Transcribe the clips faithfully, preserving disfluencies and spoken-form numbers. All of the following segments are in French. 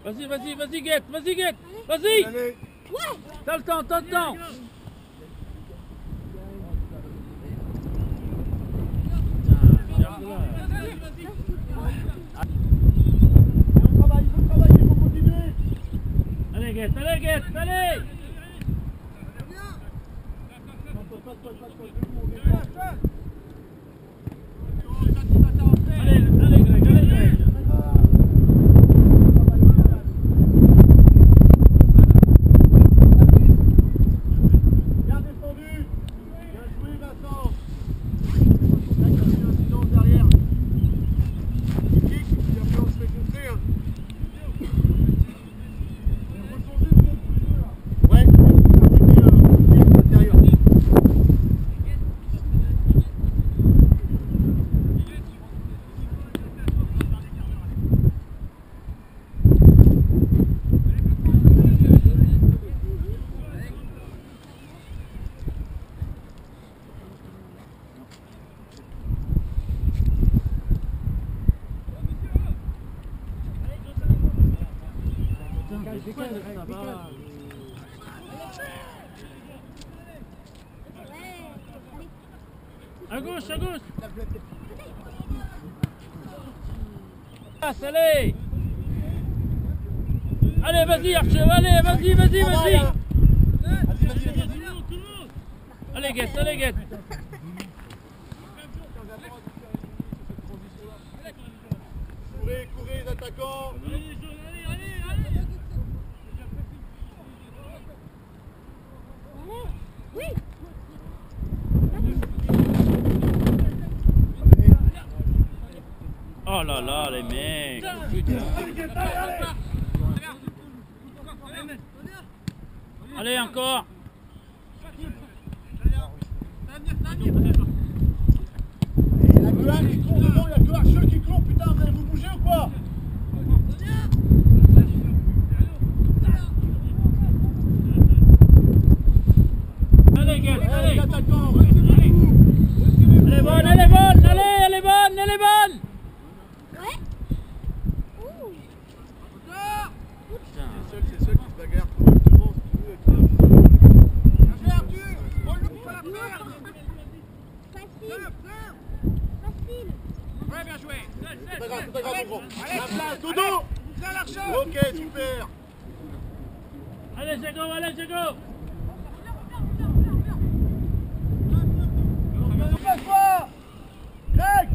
Vas-y, vas-y, vas-y, Guette, vas-y, Guette, vas-y. Ouais. T'as le temps, t'as le temps. On travaille, il faut travailler, il faut continuer. Allez, Guette, allez, Guette, allez. Allez, allez, Greg, allez, Greg. Bien défendu. Bien joué, Vincent. Là, il y a eu un silence derrière. Il kick, et après on se fait contrer. Hein. Ouais, à l'intérieur. À gauche, à gauche. Allez. Allez, vas-y, Archer, allez, vas-y, vas-y, vas-y. Allez, Guette, allez, Guette. Courez, courez les attaquants. Oui. Oh là là, les mecs. Putain. Allez, encore. Il y a que un qui court devant, il y a que Archeux qui court. Putain, vous allez vous bouger ou quoi? Allez, Guette, Allez, allez. les attaquants, retirez-vous. Elle est bonne, elle est bonne, allez, elle est bonne, elle est bonne. Ouais. Ouh. Putain. C'est seul, c'est seul qui se bagarre correctement, si tu veux. Arthur, roule-nous pas la perte. Facile. Facile. Ouais, bien joué. C'est pas grave, c'est pas grave, mon grand. La place, Dodo. Ok, super. Allez, Jago, allez, Jago. Passe-moi. Greg.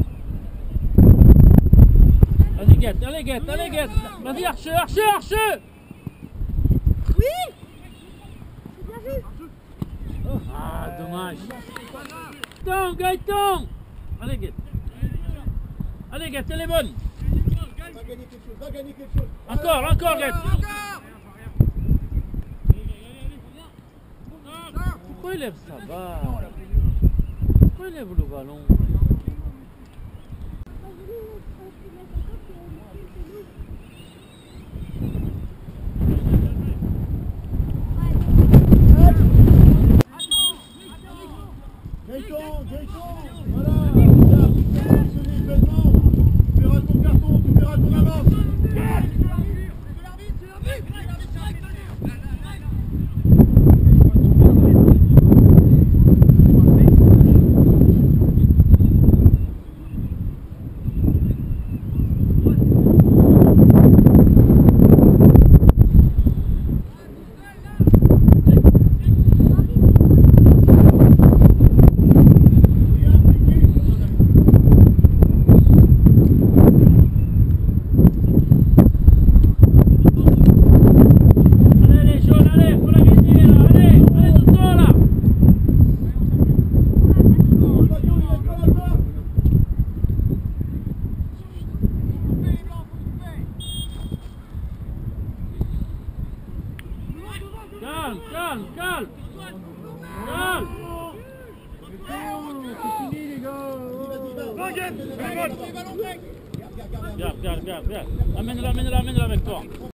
Vas-y, Guette, allez, Guette, allez, Guette. Vas-y, Archer, Archer, Archer. Oui. C'est bien vu. Ah, dommage. Gaëtan, Gaëtan. Allez, Guette. Allez, Guette, elle est bonne. Va gagner quelque chose, va gagner quelque chose. Encore, encore, Guette. Pourquoi il lève ça va? Pourquoi il lève le ballon? Gaëtan, Gaëtan, voilà. Tu as fonctionné bellement. Tu verras ton carton, tu verras ton avance. Calme, calme, calme. Calme. C'est fini les gars. Regarde, regarde, regarde. Amène-la, amène-la, amène-la avec toi.